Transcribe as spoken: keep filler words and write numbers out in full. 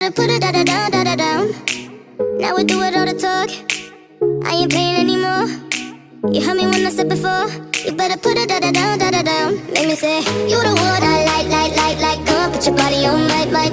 Put it da da down, da da down. Now we do it all the talk. I ain't playing anymore. You heard me when I said before. You better put it da da down, da da down. Make me say, you the one I like, like, like, like. Come on, put your body on my, my.